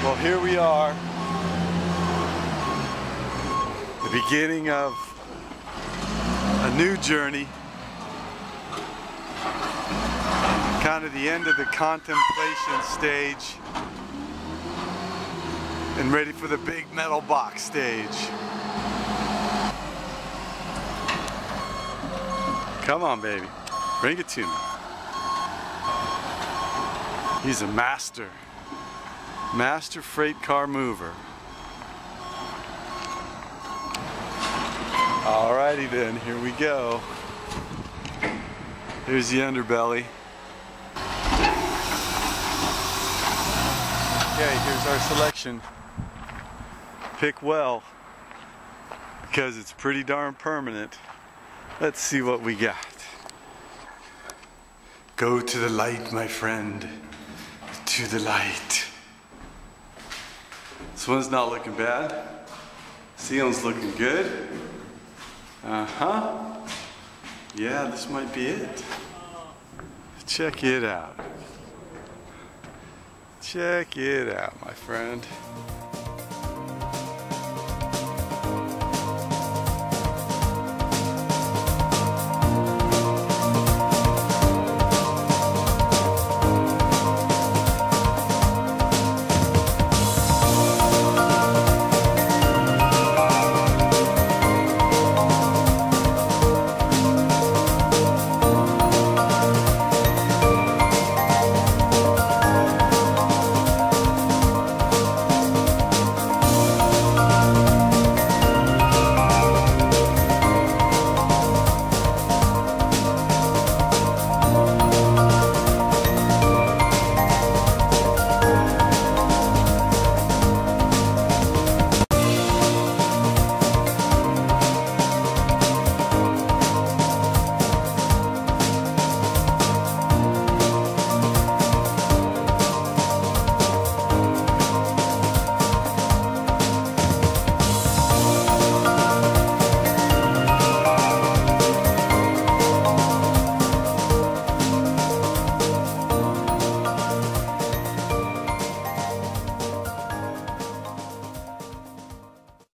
Well, here we are, the beginning of a new journey, kind of the end of the contemplation stage, and ready for the big metal box stage. Come on, baby, bring it to me. He's a master freight car mover. Alrighty then, here we go. Here's the underbelly. Okay, here's our selection. Pick well, because it's pretty darn permanent. Let's see what we got. Go to the light, my friend. To the light. This one's not looking bad. Ceiling's looking good. Uh-huh. Yeah, this might be it. Check it out. Check it out, my friend.